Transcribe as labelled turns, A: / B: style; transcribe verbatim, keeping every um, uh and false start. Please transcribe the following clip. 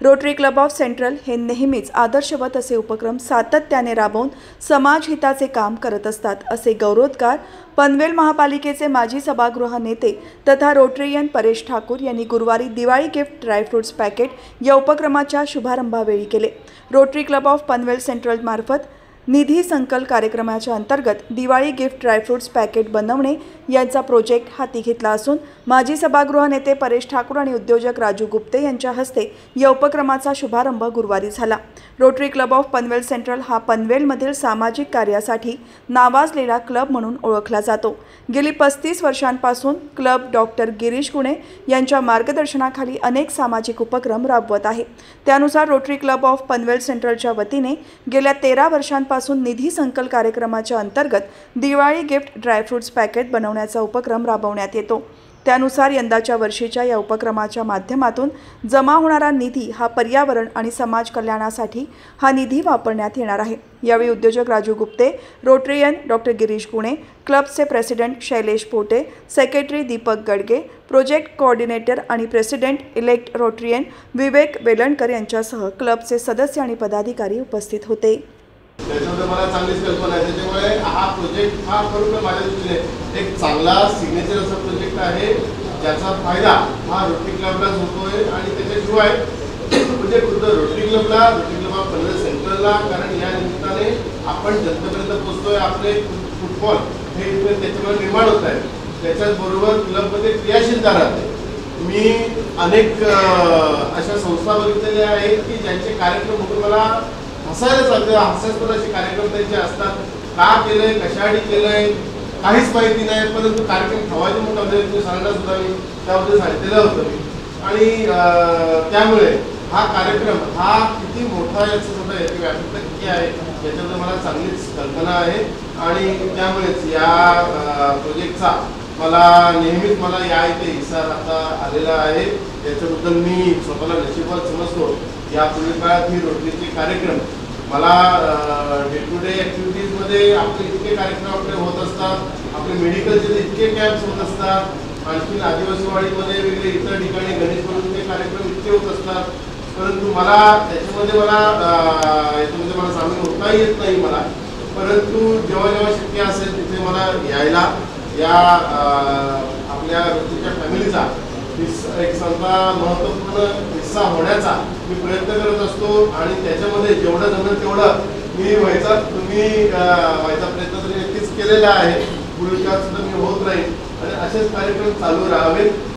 A: Rotary club of central हे नेहमीच आदर्शवत असे उपक्रम सातत्याने राबवून समाजहिताचे काम करत असतात, असे गौरवोद्गार पनवेल महापालिकेचे माजी सभागृह नेते तथा रोटरीयन परेश ठाकूर यांनी गुरुवारी दिवाळी गिफ्ट ड्रायफ्रुट्स पॅकेट या उपक्रमाच्या शुभारंभावेळी केले। Rotary club of Panvel central मार्फत निधी संकल कार्यक्रमाच्या अंतर्गत दिवाळी गिफ्ट ड्रायफ्रुट्स पॅकेट बनवणे यांचा प्रोजेक्ट हाती घेतला असून माजी सभागृह नेते परेश ठाकूर आणि उद्योजक राजू गुप्ते यांच्या हस्ते या उपक्रमाचा शुभारंभ गुरुवारी झाला। Rotary club of Panvel central हा पनवेलमधील सामाजिक कार्यासाठी नावाजलेला क्लब म्हणून ओळखला जातो। गेली पस्तीस वर्षांपासून क्लब डॉक्टर गिरीश गुणे यांच्या मार्गदर्शनाखाली अनेक सामाजिक उपक्रम राबवत आहे। त्यानुसार रोटरी क्लब ऑफ पनवेल सेंट्रलच्या वतीने गेल्या तेरा वर्षांपासून निधी संकल कार्यक्रमाच्या अंतर्गत दिवाळी गिफ्ट ड्रायफ्रुट्स पॅकेट बनवण्याचा उपक्रम राबवण्यात येतो। त्यानुसार यंदाच्या वर्षीच्या या उपक्रमाच्या माध्यमातून जमा होणारा निधी हा पर्यावरण आणि समाज कल्याणासाठी हा निधी वापरण्यात येणार आहे। यावेळी उद्योजक राजू गुप्ते, रोटरीयन डॉक्टर गिरीश गुणे, क्लबचे president Shailesh Pote, secretary Deepak Gadge, project coordinator आणि president elect rotarian Vivek Velankar यांच्यासह क्लबचे सदस्य आणि पदाधिकारी उपस्थित होते।
B: त्याच्यामध्ये मला चांगलीच कल्पना आहे, त्याच्यामुळे हा प्रोजेक्ट हा खरोखर माझ्या दृष्टीने एक चांगला सिग्नेचर असा प्रोजेक्ट आहे, ज्याचा फायदा हा रोटरी क्लबलाच होतोय आणि त्याच्याशिवाय म्हणजे खुद्द रोटरी क्लबला, रोटरी क्लब ऑफ पनवेल सेंट्रलला, कारण या निमित्ताने आपण जनतेपर्यंत पोहोचतोय। आपले फुटबॉल हे त्याच्यामध्ये निर्माण होत आहे, त्याच्याचबरोबर क्लबमध्ये क्रियाशीलता राहते। मी अनेक अशा संस्था बघितलेल्या आहेत की ज्यांचे कार्यक्रम बघून मला हसायला चालतं, हास्यास्पद असे कार्यक्रम त्यांचे असतात। का केलंय, कशासाठी केलंय काहीच माहिती नाही, परंतु कार्यक्रम ठेवायचे म्हणून तुम्ही सरांना सुद्धा मी त्याबद्दल सांगितलेलं होतं मी आणि त्यामुळे हा कार्यक्रम हा किती मोठा याचं सुद्धा याची व्यापकता किती आहे याच्याबद्दल मला चांगलीच कल्पना आहे आणि त्यामुळेच या प्रोजेक्टचा मला नेहमीच मला या इथे हिस्सा आता आलेला आहे। याच्याबद्दल मी स्वतःला नशीबवान समजतो। या पुढील काळात ही रोटरीचे कार्यक्रम मला डे टू डे ॲक्टिव्हिटीजमध्ये आपले इतके कार्यक्रम आपले होत असतात, आपले मेडिकलचे इतके कॅम्प्स होत असतात, आणखी आदिवासीवाडीमध्ये वेगळे इतर ठिकाणी गणेश म्हणूनचे कार्यक्रम इतके होत असतात, परंतु मला त्याच्यामध्ये मला याच्यामध्ये मला सामील होता येत नाही मला, परंतु जेव्हा जेव्हा शक्य असेल तिथे मला यायला या आपल्या रोटरीच्या फॅमिलीचा एक चांगला महत्त्वपूर्ण हिस्सा होण्याचा मी प्रयत्न करत असतो आणि त्याच्यामध्ये जेवढं जमेल तेवढं मी व्हायचा तुम्ही व्हायचा प्रयत्न तरी नक्कीच केलेला आहे। पुढील काळात सुद्धा मी होत राहील आणि असेच कार्यक्रम चालू राहावेत।